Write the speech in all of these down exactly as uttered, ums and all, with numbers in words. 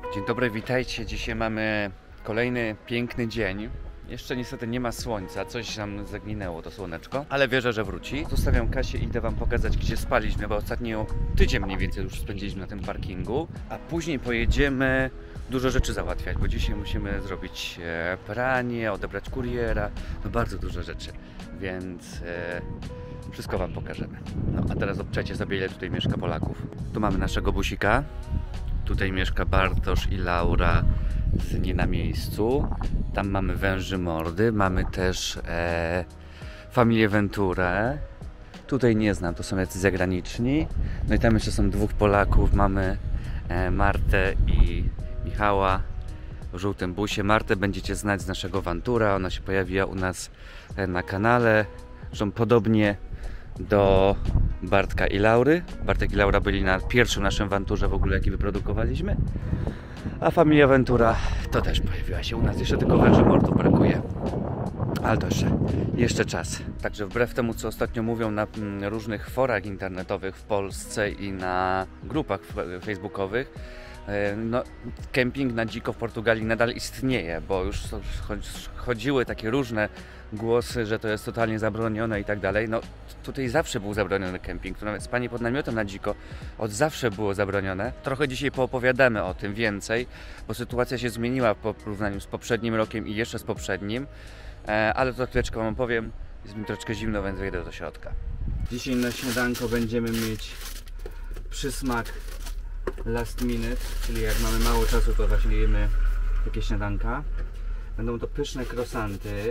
Dzień dobry, witajcie. Dzisiaj mamy kolejny piękny dzień. Jeszcze niestety nie ma słońca, coś nam zaginęło to słoneczko, ale wierzę, że wróci. Zostawiam Kasię i idę wam pokazać, gdzie spaliśmy, bo ostatnio tydzień mniej więcej już spędziliśmy na tym parkingu, a później pojedziemy dużo rzeczy załatwiać, bo dzisiaj musimy zrobić pranie, odebrać kuriera, no bardzo dużo rzeczy, więc e, wszystko wam pokażemy. No a teraz obczajcie sobie, ile tutaj mieszka Polaków. Tu mamy naszego busika, tutaj mieszka Bartosz i Laura z Nie na miejscu. Tam mamy Węży mordy, mamy też e, familię Venturę. Tutaj nie znam, to są jacyś zagraniczni. No i tam jeszcze są dwóch Polaków, mamy e, Martę i Michała w żółtym busie. Martę będziecie znać z naszego Ventura, ona się pojawiła u nas e, na kanale. Zresztą podobnie do Bartka i Laury. Bartek i Laura byli na pierwszym naszym Venturze w ogóle, jaki wyprodukowaliśmy. A familia Ventura to też pojawiła się u nas, jeszcze tylko Węży mordów brakuje. Ale to jeszcze, jeszcze czas. Także wbrew temu, co ostatnio mówią na różnych forach internetowych w Polsce i na grupach facebookowych, no, kemping na dziko w Portugalii nadal istnieje, bo już chodziły takie różne głosy, że to jest totalnie zabronione i tak dalej. No tutaj zawsze był zabroniony kemping, tu nawet spanie pod namiotem na dziko od zawsze było zabronione. Trochę dzisiaj poopowiadamy o tym więcej, bo sytuacja się zmieniła w porównaniu z poprzednim rokiem i jeszcze z poprzednim, ale to chwileczkę wam opowiem. Jest mi troszkę zimno, więc wejdę do środka. Dzisiaj na śniadanko będziemy mieć przysmak last minute, czyli jak mamy mało czasu, to właśnie jemy takie śniadanka. Będą to pyszne croissanty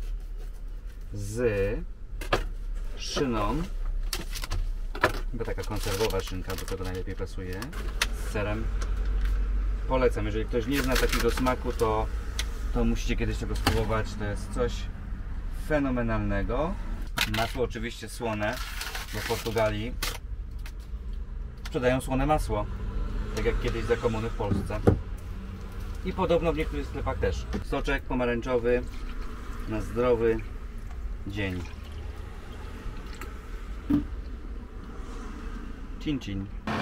z szyną, chyba taka konserwowa szynka, bo to najlepiej pasuje, z serem. Polecam, jeżeli ktoś nie zna takiego smaku, to, to musicie kiedyś tego spróbować, to jest coś fenomenalnego. Masło oczywiście słone, bo w Portugalii sprzedają słone masło, tak jak kiedyś za komuny w Polsce. I podobno w niektórych sklepach też. Soczek pomarańczowy na zdrowy dzień. Cin cin.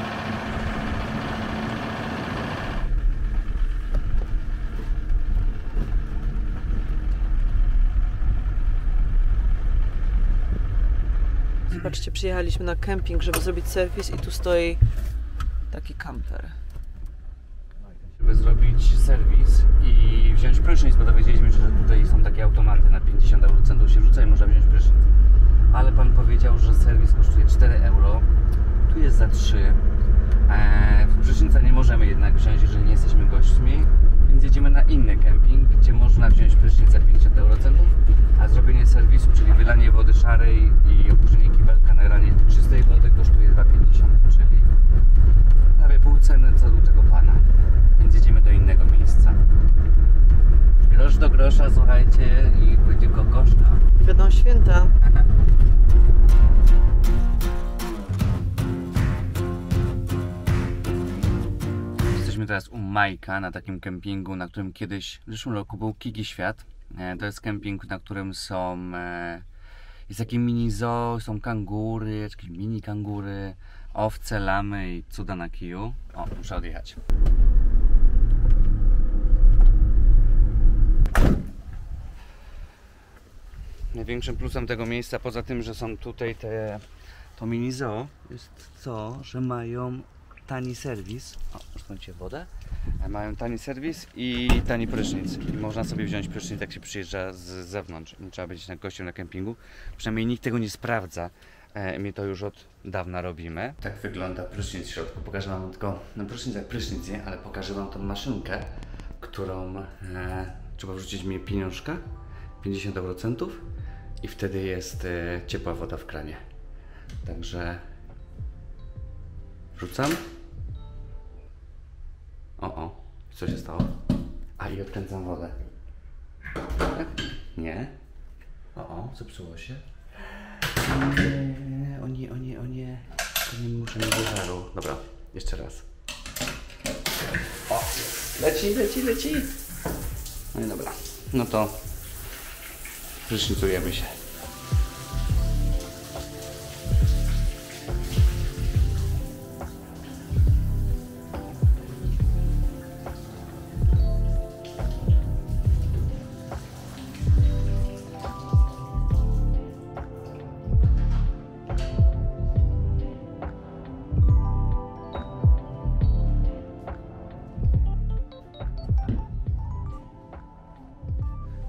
Zobaczcie, przyjechaliśmy na kemping, żeby zrobić serwis i tu stoi taki kamper. Żeby zrobić serwis i wziąć prysznic, bo dowiedzieliśmy się, że tutaj są takie automaty na pięćdziesiąt eurocentów się rzuca i można wziąć prysznic. Ale pan powiedział, że serwis kosztuje cztery euro, tu jest za trzy. Eee, prysznica nie możemy jednak wziąć, jeżeli nie jesteśmy gośćmi, więc jedziemy na inny kemping, gdzie można wziąć prysznic za pięćdziesiąt eurocentów, a zrobienie serwisu, czyli wylanie wody szarej i opuszczenie kibelka, nagranie czystej wody kosztuje dwa pięćdziesiąt, czyli prawie pół ceny co u tego pana. Więc jedziemy do innego miejsca. Grosz do grosza, słuchajcie, i będzie kokoszka. Będą święta. Jesteśmy teraz u Majka na takim kempingu, na którym kiedyś w zeszłym roku był Kiki Świat. To jest kemping, na którym są jest takie mini zoo, są kangury, jakieś mini kangury, owce, lamy i cuda na kiju. O, muszę odjechać. Największym plusem tego miejsca, poza tym, że są tutaj te to mini zoo, jest to, że mają tani serwis. O, szukajcie wodę. Mają tani serwis i tani prysznic. I można sobie wziąć prysznic, jak się przyjeżdża z zewnątrz. Nie trzeba być na gościem na kempingu. Przynajmniej nikt tego nie sprawdza. E, my to już od dawna robimy. Tak wygląda prysznic w środku. Pokażę wam tylko, no prysznic jak prysznic, nie? Ale pokażę wam tą maszynkę, którą e, trzeba wrzucić mi pieniążka, pięćdziesiąt eurocentów i wtedy jest e, ciepła woda w kranie. Także wrzucam. O, o, co się stało? A i odkręcam wodę. Tak? Nie. O, o, zepsuło się. Nie, o nie, o nie, o nie. To nie muszę mieć żaru. Dobra, jeszcze raz. O, leci, leci, leci. No i dobra. No to prysznicujemy się.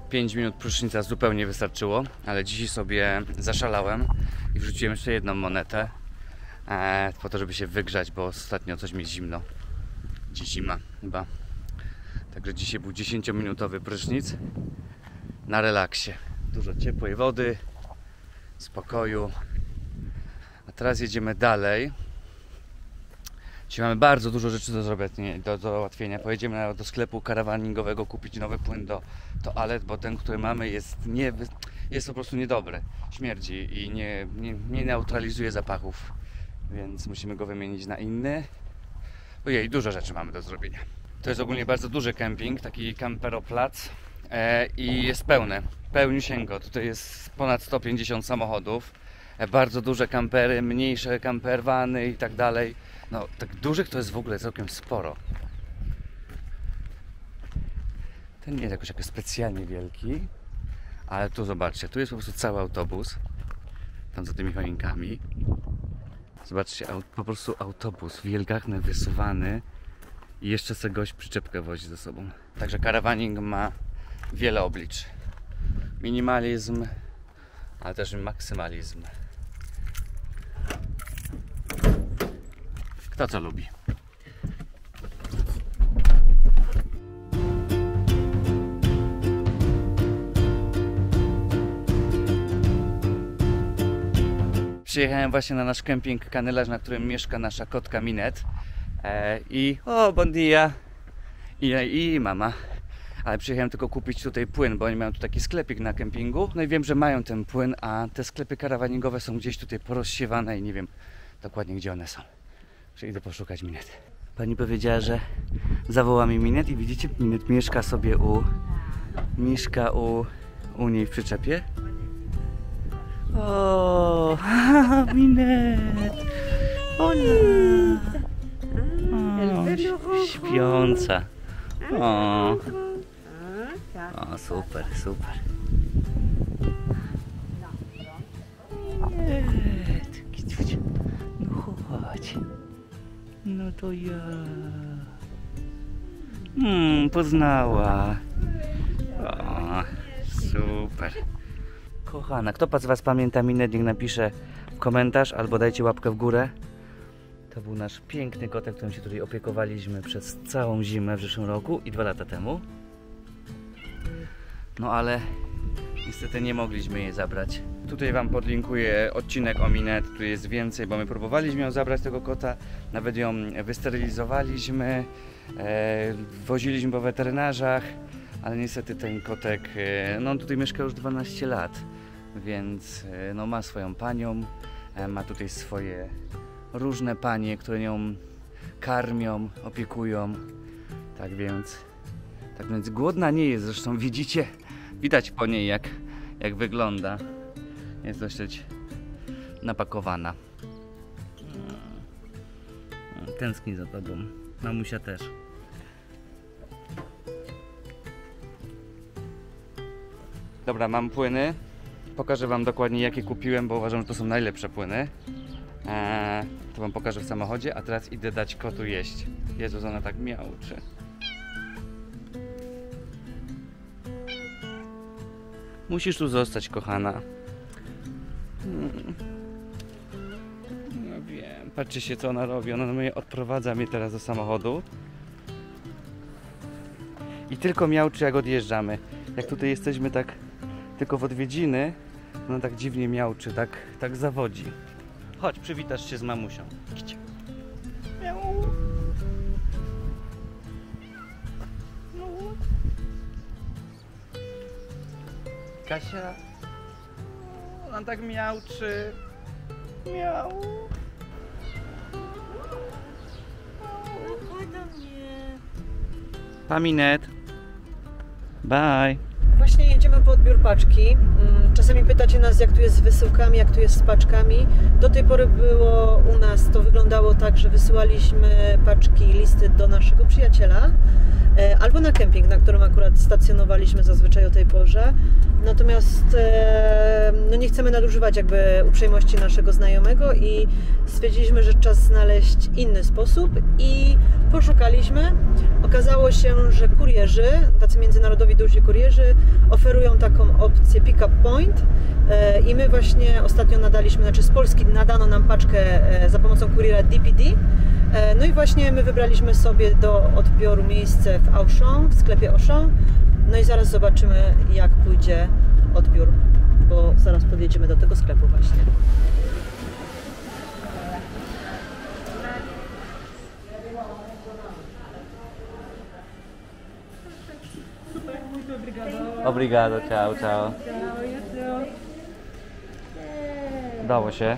pięć minut prysznica zupełnie wystarczyło, ale dzisiaj sobie zaszalałem i wrzuciłem jeszcze jedną monetę e, po to, żeby się wygrzać, bo ostatnio coś mi zimno. Dziś zima chyba. Także dzisiaj był dziesięciominutowy prysznic na relaksie. Dużo ciepłej wody, spokoju. A teraz jedziemy dalej. Dzisiaj mamy bardzo dużo rzeczy do zrobienia, do załatwienia. Pojedziemy do sklepu karawaningowego kupić nowy płyn do toalet, bo ten, który mamy, jest, nie, jest po prostu niedobry. Śmierdzi i nie, nie, nie neutralizuje zapachów, więc musimy go wymienić na inny. Ojej, dużo rzeczy mamy do zrobienia. To jest ogólnie bardzo duży kemping, taki kamperoplac e, i jest pełny, pełniusieńko. Tutaj jest ponad sto pięćdziesiąt samochodów, e, bardzo duże kampery, mniejsze campervany i tak dalej. No, tak dużych to jest w ogóle całkiem sporo. Ten nie jest jakoś, jakoś specjalnie wielki, ale tu zobaczcie, tu jest po prostu cały autobus, tam za tymi choinkami. Zobaczcie, po prostu autobus wielgachny, wysuwany i jeszcze sobie gość przyczepkę wozi ze sobą. Także karawaning ma wiele oblicz. Minimalizm, ale też maksymalizm. Kto co lubi. Przyjechałem właśnie na nasz kemping Kanylarz, na którym mieszka nasza kotka Minet. E, I o, bon dia. I, I mama. Ale przyjechałem tylko kupić tutaj płyn, bo oni mają tu taki sklepik na kempingu. No i wiem, że mają ten płyn, a te sklepy karawaningowe są gdzieś tutaj porozsiewane i nie wiem dokładnie, gdzie one są. Że idę poszukać Minet. Pani powiedziała, że zawoła mi Minet i widzicie, Minet mieszka sobie u... Mieszka u... u niej w przyczepie. O, Minet! Hola! O, śpiąca. O, o, super, super. Minet, no chodź. No to ja. Hmm, poznała. O, super. Kochana, kto z Was pamięta Minet, niech napisze w komentarz albo dajcie łapkę w górę. To był nasz piękny kotek, którym się tutaj opiekowaliśmy przez całą zimę w zeszłym roku i dwa lata temu. No ale niestety nie mogliśmy jej zabrać. Tutaj Wam podlinkuję odcinek o Minet, tu jest więcej, bo my próbowaliśmy ją zabrać, tego kota. Nawet ją wysterylizowaliśmy, e, woziliśmy po weterynarzach, ale niestety ten kotek, e, no on tutaj mieszka już dwanaście lat, więc e, no, ma swoją panią, e, ma tutaj swoje różne panie, które nią karmią, opiekują. Tak więc, tak więc głodna nie jest, zresztą widzicie, widać po niej jak, jak wygląda. Jest dosyć napakowana. Tęskni za tobą. Mamusia też. Dobra, mam płyny. Pokażę Wam dokładnie, jakie kupiłem, bo uważam, że to są najlepsze płyny. Eee, to Wam pokażę w samochodzie, a teraz idę dać kotu jeść. Jezus, ona tak miauczy. Musisz tu zostać, kochana. Hmm. No wiem, patrzcie się, co ona robi. Ona mnie odprowadza mnie teraz do samochodu. I tylko miauczy, jak odjeżdżamy. Jak tutaj jesteśmy tak tylko w odwiedziny, ona tak dziwnie miauczy, tak, tak zawodzi. Chodź, przywitasz się z mamusią. Idź. Miau. No. Kasia. Ona tak miauczy. Miau. Chodź do mnie. Pa, Minet. Bye. Właśnie jedziemy po odbiór paczki. Czasami pytacie nas, jak tu jest z wysyłkami, jak tu jest z paczkami. Do tej pory było u nas, to wyglądało tak, że wysyłaliśmy paczki, listy do naszego przyjaciela albo na kemping, na którym akurat stacjonowaliśmy zazwyczaj o tej porze. Natomiast no nie chcemy nadużywać jakby uprzejmości naszego znajomego i stwierdziliśmy, że czas znaleźć inny sposób i Poszukaliśmy. Okazało się, że kurierzy, tacy międzynarodowi duzi kurierzy, oferują taką opcję pick-up point i my właśnie ostatnio nadaliśmy, znaczy z Polski nadano nam paczkę za pomocą kuriera D P D. No i właśnie my wybraliśmy sobie do odbioru miejsce w Auchan, w sklepie Auchan. No i zaraz zobaczymy, jak pójdzie odbiór, bo zaraz podjedziemy do tego sklepu właśnie. Obrigado, ciao, ciao. Udało się.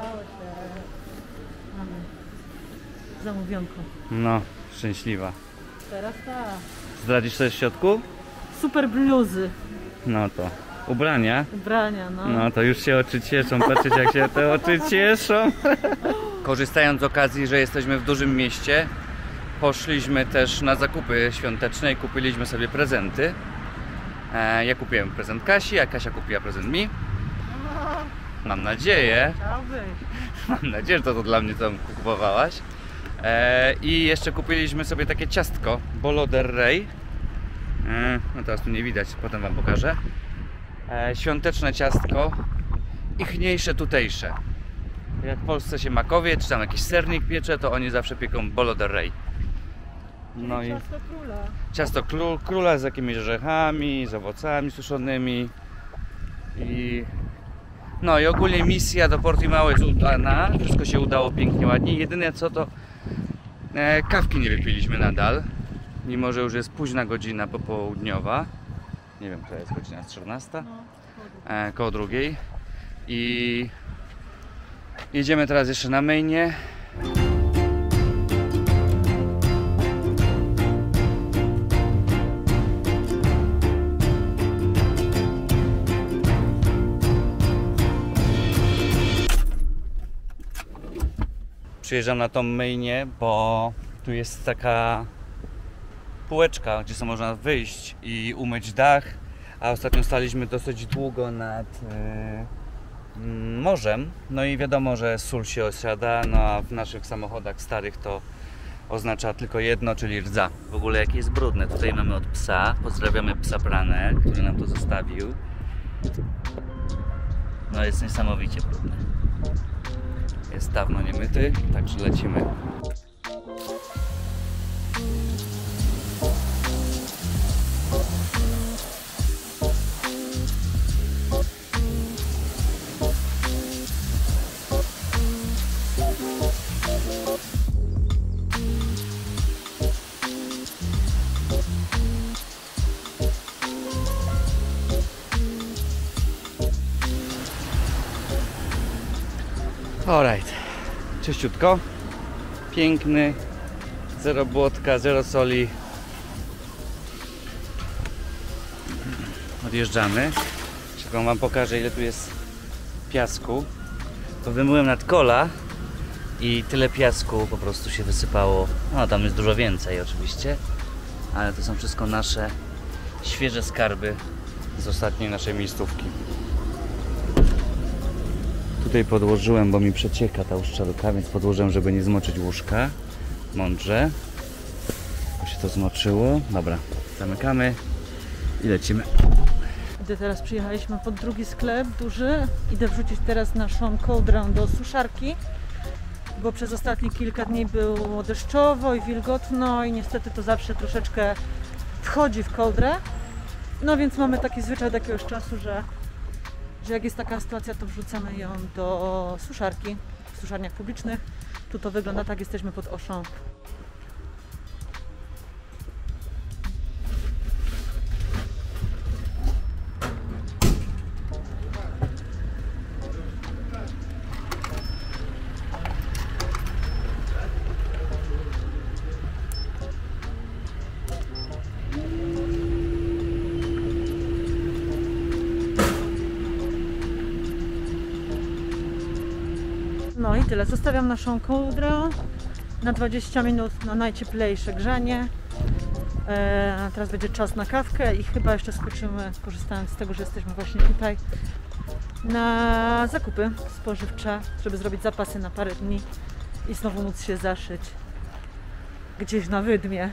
Zamówionko. No, szczęśliwa. Teraz tak. Zdradzisz coś w środku? Super bluzy. No to. Ubrania? Ubrania, no. No to już się oczy cieszą, patrzcie jak się te oczy cieszą. Korzystając z okazji, że jesteśmy w dużym mieście, poszliśmy też na zakupy świąteczne i kupiliśmy sobie prezenty. E, ja kupiłem prezent Kasi, a Kasia kupiła prezent mi. Mam nadzieję, mam nadzieję, że to, to dla mnie tam kupowałaś. E, I jeszcze kupiliśmy sobie takie ciastko Bolo del Rey. E, no teraz tu nie widać, potem wam pokażę. E, świąteczne ciastko, ichniejsze, tutejsze. Jak w Polsce się makowie, czy tam jakiś sernik piecze, to oni zawsze pieką Bolo del Rey. No i ciasto króla. Ciasto król, króla z jakimiś orzechami, z owocami suszonymi. I no i ogólnie misja do Portimao jest udana. Wszystko się udało pięknie, ładnie. Jedyne co to e, kawki nie wypiliśmy nadal. Mimo że już jest późna godzina popołudniowa. Nie wiem, która jest godzina czternasta. E, koło drugiej. I jedziemy teraz jeszcze na mainie. Przyjeżdżam na tą mainie, bo tu jest taka półeczka, gdzie sobie można wyjść i umyć dach, a ostatnio staliśmy dosyć długo nad yy, morzem, no i wiadomo, że sól się osiada, no a w naszych samochodach starych to oznacza tylko jedno, czyli rdza. W ogóle jakie jest brudne. Tutaj mamy od psa, pozdrawiamy psa Branę, który nam to zostawił. No jest niesamowicie brudny. Jest dawno nie myty, także lecimy. Alright, czyściutko, piękny, zero błotka, zero soli. Odjeżdżamy. Czekam, wam pokażę, ile tu jest piasku. To wymyłem nad kola i tyle piasku po prostu się wysypało. No tam jest dużo więcej oczywiście, ale to są wszystko nasze świeże skarby z ostatniej naszej miejscówki. Tutaj podłożyłem, bo mi przecieka ta uszczelka, więc podłożyłem, żeby nie zmoczyć łóżka. Mądrze. Bo się to zmoczyło. Dobra, zamykamy i lecimy. Gdy teraz przyjechaliśmy pod drugi sklep duży, idę wrzucić teraz naszą kołdrę do suszarki, bo przez ostatnie kilka dni było deszczowo i wilgotno i niestety to zawsze troszeczkę wchodzi w kołdrę. No więc mamy taki zwyczaj od jakiegoś czasu, że że jak jest taka sytuacja, to wrzucamy ją do suszarki w suszarniach publicznych. Tu to wygląda tak, jesteśmy pod Auchan. No i tyle. Zostawiam naszą kołdrę na dwadzieścia minut na najcieplejsze grzanie. Eee, teraz będzie czas na kawkę i chyba jeszcze skoczymy, korzystając z tego, że jesteśmy właśnie tutaj, na zakupy spożywcze, żeby zrobić zapasy na parę dni i znowu móc się zaszyć. gdzieś na wydmie.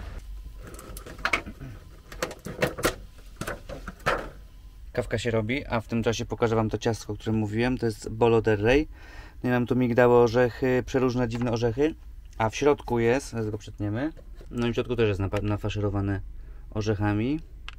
Kawka się robi, a w tym czasie pokażę wam to ciastko, o którym mówiłem. To jest Bolo del Rey. Nie mam tu migdały, orzechy, przeróżne dziwne orzechy. A w środku jest, zaraz go przetniemy. No i w środku też jest nafaszerowane orzechami.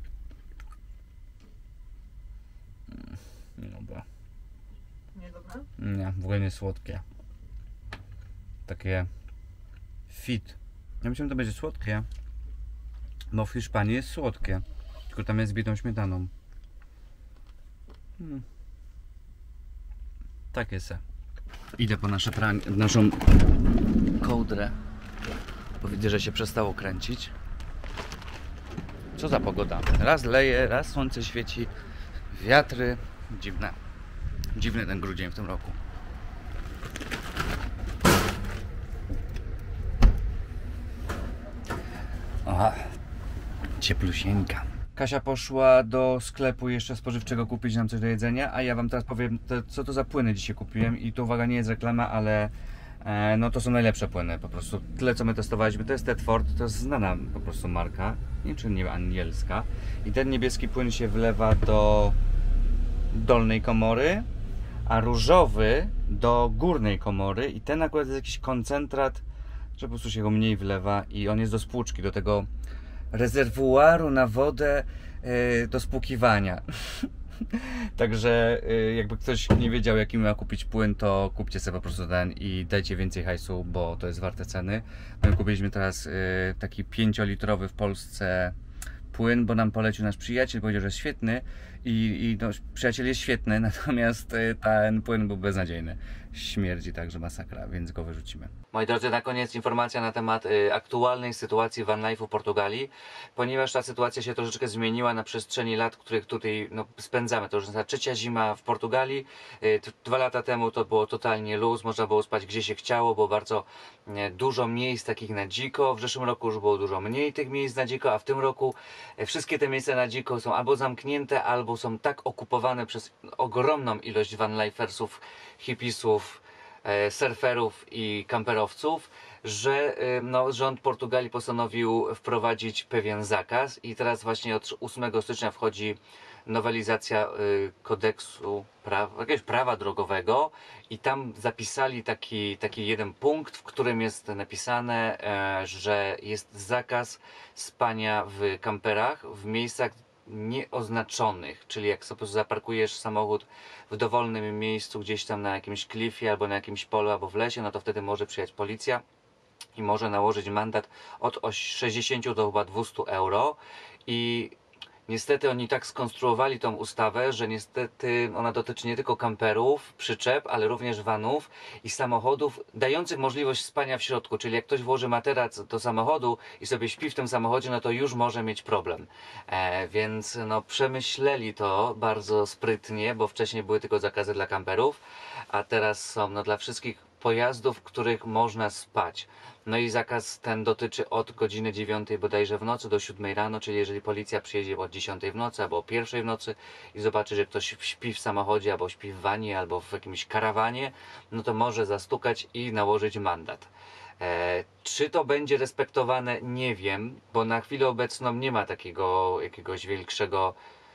Nie dobra. Nie dobra? Nie, w ogóle nie słodkie. Takie fit. Ja myślałem, że to będzie słodkie, bo w Hiszpanii jest słodkie, tylko tam jest z bitą śmietaną. Hmm. Tak jest. Idę po nasze pranie, naszą kołdrę, bo widzę, że się przestało kręcić. Co za pogoda? Raz leje, raz słońce świeci, wiatry. Dziwne. Dziwny ten grudzień w tym roku. Aha, cieplusieńka. Kasia poszła do sklepu jeszcze spożywczego kupić nam coś do jedzenia, a ja wam teraz powiem, te, co to za płyny dzisiaj kupiłem. I to, uwaga, nie jest reklama, ale e, no to są najlepsze płyny, po prostu tyle co my testowaliśmy. To jest Tedford, to jest znana po prostu marka, nie wiem czy nie anielska. I ten niebieski płyn się wlewa do dolnej komory, a różowy do górnej komory. I ten akurat jest jakiś koncentrat, że po prostu się go mniej wlewa i on jest do spłuczki, do tego rezerwuaru na wodę yy, do spłukiwania. Także yy, jakby ktoś nie wiedział, jaki ma kupić płyn, to kupcie sobie po prostu ten i dajcie więcej hajsu, bo to jest warte ceny. My kupiliśmy teraz yy, taki pięciolitrowy w Polsce płyn, bo nam polecił nasz przyjaciel, powiedział, że jest świetny i, i no, przyjaciel jest świetny, natomiast yy, ten płyn był beznadziejny. Śmierdzi także masakra, więc go wyrzucimy. Moi drodzy, na koniec informacja na temat y, aktualnej sytuacji van life'u w Portugalii, ponieważ ta sytuacja się troszeczkę zmieniła na przestrzeni lat, których tutaj no, spędzamy. To już ta trzecia zima w Portugalii. Y, dwa lata temu to było totalnie luz, można było spać gdzie się chciało, było bardzo y, dużo miejsc takich na dziko. W zeszłym roku już było dużo mniej tych miejsc na dziko, a w tym roku y, wszystkie te miejsca na dziko są albo zamknięte, albo są tak okupowane przez ogromną ilość van lifersów, hipisów, surferów i kamperowców, że no, rząd Portugalii postanowił wprowadzić pewien zakaz i teraz właśnie od ósmego stycznia wchodzi nowelizacja kodeksu prawa, jakiegoś prawa drogowego i tam zapisali taki, taki jeden punkt, w którym jest napisane, że jest zakaz spania w kamperach w miejscach nieoznaczonych, czyli jak sobie zaparkujesz samochód w dowolnym miejscu, gdzieś tam na jakimś klifie, albo na jakimś polu, albo w lesie, no to wtedy może przyjechać policja i może nałożyć mandat od sześćdziesięciu do chyba dwustu euro. I niestety oni tak skonstruowali tą ustawę, że niestety ona dotyczy nie tylko kamperów, przyczep, ale również vanów i samochodów dających możliwość spania w środku, czyli jak ktoś włoży materac do samochodu i sobie śpi w tym samochodzie, no to już może mieć problem. E, więc no przemyśleli to bardzo sprytnie, bo wcześniej były tylko zakazy dla kamperów, a teraz są no, dla wszystkich pojazdów, w których można spać. No i zakaz ten dotyczy od godziny dziewiątej bodajże w nocy do siódmej rano, czyli jeżeli policja przyjedzie od dziesiątej w nocy albo o pierwszej w nocy i zobaczy, że ktoś śpi w samochodzie, albo śpi w wanie, albo w jakimś karawanie, no to może zastukać i nałożyć mandat. E, czy to będzie respektowane? Nie wiem, bo na chwilę obecną nie ma takiego jakiegoś większego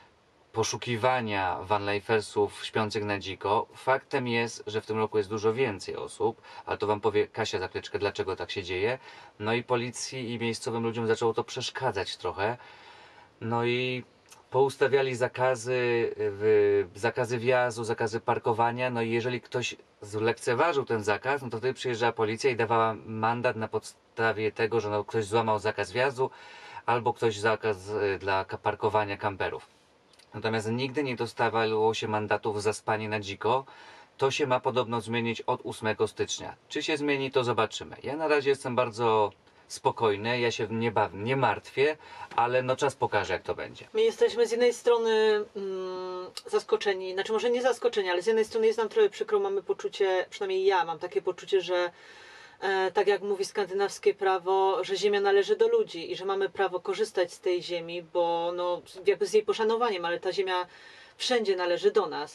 poszukiwania vanlifersów śpiących na dziko. Faktem jest, że w tym roku jest dużo więcej osób, ale to wam powie Kasia za chwileczkę, dlaczego tak się dzieje. No i policji i miejscowym ludziom zaczęło to przeszkadzać trochę. No i poustawiali zakazy, zakazy wjazdu, zakazy parkowania. No i jeżeli ktoś zlekceważył ten zakaz, no to wtedy przyjeżdżała policja i dawała mandat na podstawie tego, że no ktoś złamał zakaz wjazdu albo ktoś zakaz dla parkowania kamperów. Natomiast nigdy nie dostawało się mandatów za spanie na dziko. To się ma podobno zmienić od ósmego stycznia. Czy się zmieni, to zobaczymy. Ja na razie jestem bardzo spokojny, ja się nie, baw, nie martwię, ale no czas pokaże, jak to będzie. My jesteśmy z jednej strony mm, zaskoczeni, znaczy może nie zaskoczeni, ale z jednej strony jest nam trochę przykro, mamy poczucie, przynajmniej ja mam takie poczucie, że e, tak jak mówi skandynawskie prawo, że ziemia należy do ludzi i że mamy prawo korzystać z tej ziemi, bo no jakby z jej poszanowaniem, ale ta ziemia wszędzie należy do nas.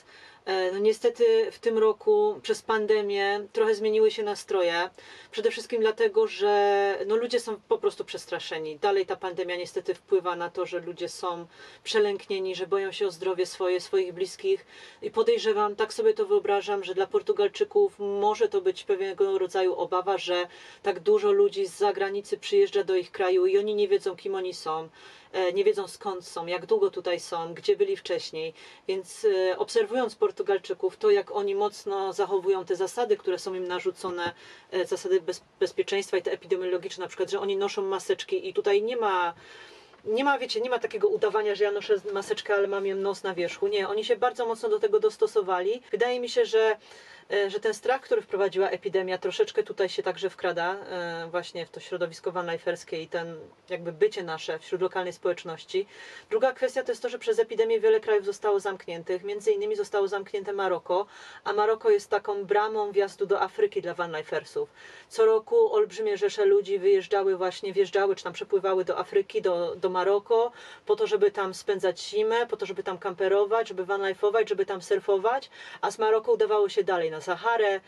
No niestety w tym roku przez pandemię trochę zmieniły się nastroje. Przede wszystkim dlatego, że no ludzie są po prostu przestraszeni. Dalej ta pandemia niestety wpływa na to, że ludzie są przelęknieni, że boją się o zdrowie swoje, swoich bliskich. I podejrzewam, tak sobie to wyobrażam, że dla Portugalczyków może to być pewnego rodzaju obawa, że tak dużo ludzi z zagranicy przyjeżdża do ich kraju i oni nie wiedzą, kim oni są. Nie wiedzą, skąd są, jak długo tutaj są, gdzie byli wcześniej. Więc obserwując Portugalczyków, to jak oni mocno zachowują te zasady, które są im narzucone, zasady bez, bezpieczeństwa i te epidemiologiczne, na przykład, że oni noszą maseczki i tutaj nie ma, nie ma, wiecie, nie ma takiego udawania, że ja noszę maseczkę, ale mam ją nos na wierzchu. Nie, oni się bardzo mocno do tego dostosowali. Wydaje mi się, że że ten strach, który wprowadziła epidemia, troszeczkę tutaj się także wkrada właśnie w to środowisko vanliferskie i ten jakby bycie nasze wśród lokalnej społeczności. Druga kwestia to jest to, że przez epidemię wiele krajów zostało zamkniętych, między innymi zostało zamknięte Maroko, a Maroko jest taką bramą wjazdu do Afryki dla vanlifersów. Co roku olbrzymie rzesze ludzi wyjeżdżały właśnie, wjeżdżały czy tam przepływały do Afryki, do, do Maroko, po to, żeby tam spędzać zimę, po to, żeby tam kamperować, żeby vanlifować, żeby tam surfować, a z Maroka udawało się dalej na Saharę,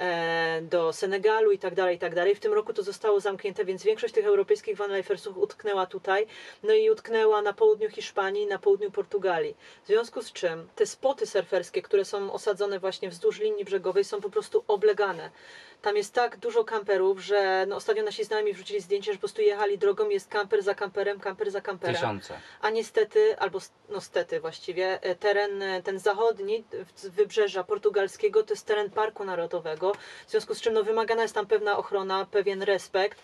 do Senegalu i tak dalej, i tak dalej. W tym roku to zostało zamknięte, więc większość tych europejskich vanlifersów utknęła tutaj, no i utknęła na południu Hiszpanii, na południu Portugalii. W związku z czym te spoty surferskie, które są osadzone właśnie wzdłuż linii brzegowej, są po prostu oblegane. Tam jest tak dużo kamperów, że no ostatnio nasi znajomi wrzucili zdjęcie, że po prostu jechali drogą, jest kamper za kamperem, kamper za kamperem. Tysiące. A niestety, albo no stety właściwie, teren ten zachodni wybrzeża portugalskiego to jest teren Parku Narodowego, w związku z czym no, wymagana jest tam pewna ochrona, pewien respekt.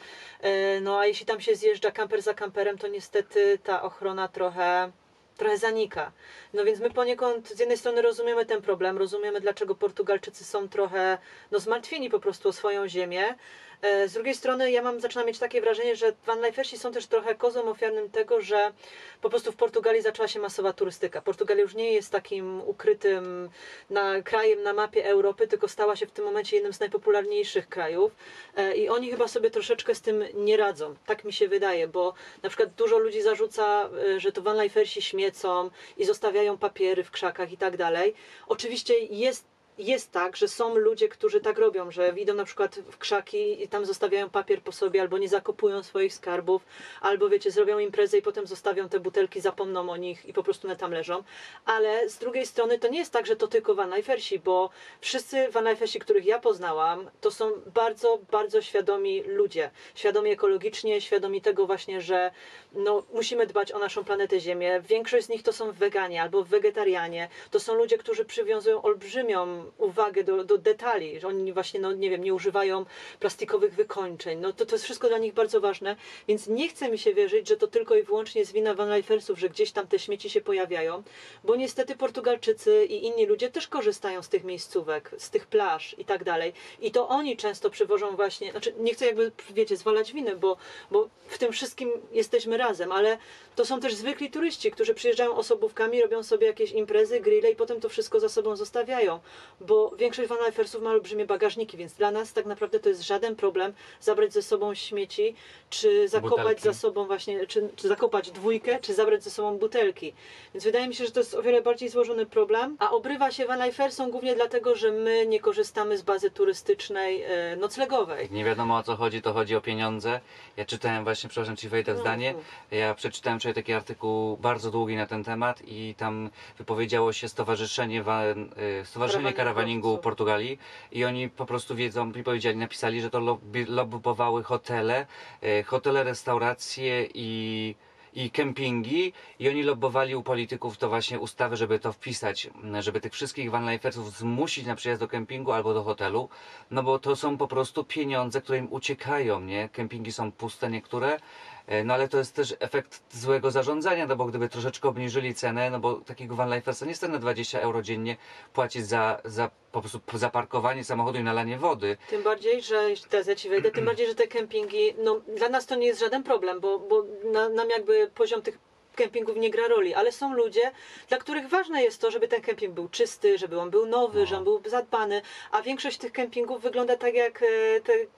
No a jeśli tam się zjeżdża kamper za kamperem, to niestety ta ochrona trochę... trochę zanika. No więc my poniekąd z jednej strony rozumiemy ten problem, rozumiemy, dlaczego Portugalczycy są trochę no, zmartwieni po prostu o swoją ziemię. Z drugiej strony ja mam, zaczynam mieć takie wrażenie, że vanlifersi są też trochę kozłem ofiarnym tego, że po prostu w Portugalii zaczęła się masowa turystyka. Portugalia już nie jest takim ukrytym na, krajem na mapie Europy, tylko stała się w tym momencie jednym z najpopularniejszych krajów i oni chyba sobie troszeczkę z tym nie radzą. Tak mi się wydaje, bo na przykład dużo ludzi zarzuca, że to vanlifersi śmiecą i zostawiają papiery w krzakach i tak dalej. Oczywiście jest Jest tak, że są ludzie, którzy tak robią, że idą na przykład w krzaki i tam zostawiają papier po sobie, albo nie zakopują swoich skarbów, albo wiecie, zrobią imprezę i potem zostawią te butelki, zapomną o nich i po prostu one tam leżą. Ale z drugiej strony to nie jest tak, że to tylko vanlifersi, bo wszyscy vanlifersi, których ja poznałam, to są bardzo, bardzo świadomi ludzie. Świadomi ekologicznie, świadomi tego właśnie, że no, musimy dbać o naszą planetę Ziemię. Większość z nich to są weganie albo wegetarianie. To są ludzie, którzy przywiązują olbrzymią uwagę do, do detali, że oni właśnie, no nie wiem, nie używają plastikowych wykończeń. No to, to jest wszystko dla nich bardzo ważne, więc nie chce mi się wierzyć, że to tylko i wyłącznie jest wina vanlifersów, że gdzieś tam te śmieci się pojawiają, bo niestety Portugalczycy i inni ludzie też korzystają z tych miejscówek, z tych plaż i tak dalej. I to oni często przywożą właśnie, znaczy nie chcę jakby, wiecie, zwalać winy, bo, bo w tym wszystkim jesteśmy razem, ale to są też zwykli turyści, którzy przyjeżdżają osobówkami, robią sobie jakieś imprezy, grille i potem to wszystko za sobą zostawiają. Bo większość vanlifersów ma olbrzymie bagażniki, więc dla nas tak naprawdę to jest żaden problem zabrać ze sobą śmieci, czy zakopać butelki. za sobą właśnie, czy, czy zakopać dwójkę, czy zabrać ze sobą butelki. Więc wydaje mi się, że to jest o wiele bardziej złożony problem, a obrywa się vanlifersom głównie dlatego, że my nie korzystamy z bazy turystycznej e, noclegowej. Nie wiadomo o co chodzi, to chodzi o pieniądze. Ja czytałem właśnie, przepraszam Ci wejdę w no, zdanie, no. ja przeczytałem wczoraj taki artykuł bardzo długi na ten temat i tam wypowiedziało się Stowarzyszenie, Stowarzyszenie Karawaningu Portugalii i oni po prostu wiedzą i powiedzieli, napisali, że to lobby, lobbowały hotele, hotele, restauracje i i kempingi i oni lobbowali u polityków to właśnie ustawy, żeby to wpisać, żeby tych wszystkich vanlifersów zmusić na przyjazd do kempingu albo do hotelu, no bo to są po prostu pieniądze, które im uciekają, nie? Kempingi są puste niektóre, no ale to jest też efekt złego zarządzania, no bo gdyby troszeczkę obniżyli cenę, no bo takiego vanlifersa nie stanie na dwadzieścia euro dziennie płacić za, za po prostu zaparkowanie samochodu i nalanie wody. Tym bardziej, że, teraz ja Ci wejdę, tym bardziej, że te kempingi, no dla nas to nie jest żaden problem, bo, bo na, nam jakby poziom tych kempingów nie gra roli, ale są ludzie, dla których ważne jest to, żeby ten kemping był czysty, żeby on był nowy, no. że on był zadbany, a większość tych kempingów wygląda tak jak te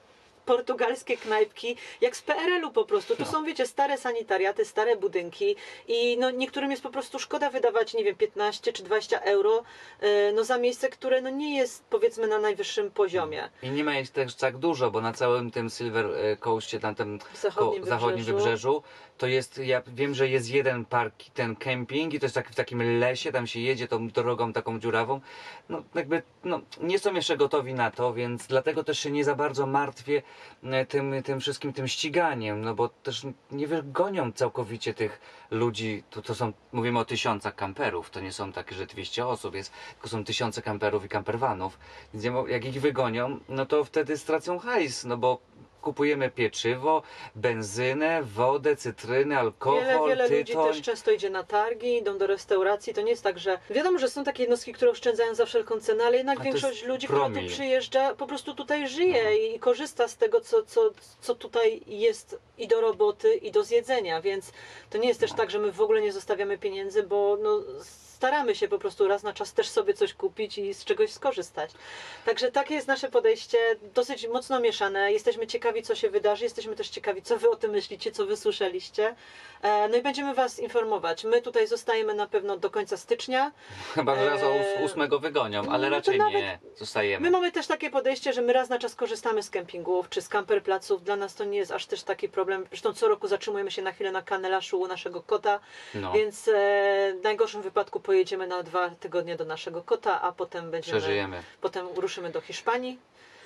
portugalskie knajpki, jak z P R L u po prostu. To No. są, wiecie, stare sanitariaty, stare budynki i no, niektórym jest po prostu szkoda wydawać, nie wiem, piętnaście czy dwadzieścia euro e, no, za miejsce, które no, nie jest, powiedzmy, na najwyższym poziomie. I nie ma ich też tak dużo, bo na całym tym Silver Coastie, na tym W zachodnim ko- zachodnim wybrzeżu. wybrzeżu, to jest, ja wiem, że jest jeden park, ten kemping i to jest tak w takim lesie, tam się jedzie tą drogą taką dziurawą. No jakby, no nie są jeszcze gotowi na to, więc dlatego też się nie za bardzo martwię e, tym, tym wszystkim, tym ściganiem, no bo też nie wygonią całkowicie tych ludzi, to, to są, mówimy o tysiącach kamperów, to nie są takie, że dwieście osób jest, tylko są tysiące kamperów i campervanów, więc nie mo- jak ich wygonią, no to wtedy stracą hajs, no bo kupujemy pieczywo, benzynę, wodę, cytrynę, alkohol, Wiele, wiele ludzi tytoń. też często idzie na targi, idą do restauracji. To nie jest tak, że... Wiadomo, że są takie jednostki, które oszczędzają za wszelką cenę, ale jednak A to większość jest ludzi, która tu promil. przyjeżdża, po prostu tutaj żyje No. i korzysta z tego, co, co, co tutaj jest i do roboty, i do zjedzenia, więc to nie jest też tak, że my w ogóle nie zostawiamy pieniędzy, bo no, staramy się po prostu raz na czas też sobie coś kupić i z czegoś skorzystać. Także takie jest nasze podejście, dosyć mocno mieszane. Jesteśmy ciekawi, co się wydarzy, jesteśmy też ciekawi, co wy o tym myślicie, co wy słyszeliście. E, No i będziemy was informować. My tutaj zostajemy na pewno do końca stycznia. Chyba, że raz o Eee, ós- ósmego wygonią, ale no to raczej nawet- nie, zostajemy. My mamy też takie podejście, że my raz na czas korzystamy z kempingów czy z camperplaców. Dla nas to nie jest aż też taki problem. Zresztą co roku zatrzymujemy się na chwilę na Kanelaszu u naszego kota, No, więc e, w najgorszym wypadku pojedziemy na dwa tygodnie do naszego kota, a potem będziemy, przeżyjemy. potem ruszymy do Hiszpanii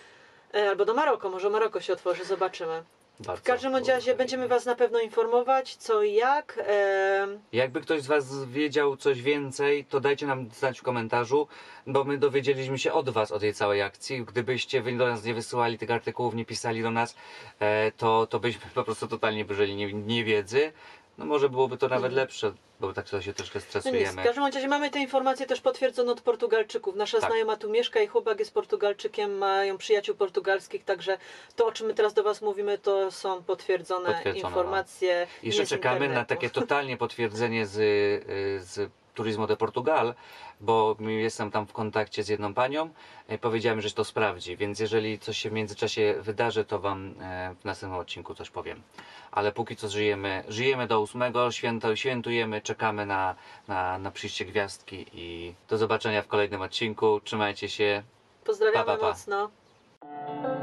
e, albo do Maroko. Może Maroko się otworzy, zobaczymy. Bardzo. W każdym bądź razie będziemy was na pewno informować, co i jak. E, Jakby ktoś z Was wiedział coś więcej, to dajcie nam znać w komentarzu, bo my dowiedzieliśmy się od Was o tej całej akcji. Gdybyście Wy do nas nie wysyłali tych artykułów, nie pisali do nas, e, to, to byśmy po prostu totalnie byli nie, niewiedzy. No może byłoby to nawet lepsze, bo tak to się troszkę No nic, w stresujemy. każdym razie mamy te informacje też potwierdzone od Portugalczyków. Nasza Tak. znajoma tu mieszka i chłopak jest Portugalczykiem, mają przyjaciół portugalskich, także to, o czym my teraz do Was mówimy, to są potwierdzone, Potwierdzone, informacje. I Jeszcze nie z czekamy na internetu. takie totalnie potwierdzenie z, y, z Turismo de Portugal, bo jestem tam w kontakcie z jedną panią, e, powiedziałem, że to sprawdzi, więc jeżeli coś się w międzyczasie wydarzy, to Wam e, w następnym odcinku coś powiem. Ale póki co żyjemy, żyjemy do ósmego, święto, świętujemy, czekamy na, na, na przyjście gwiazdki i do zobaczenia w kolejnym odcinku. Trzymajcie się. Pozdrawiamy Pa, pa, pa. mocno.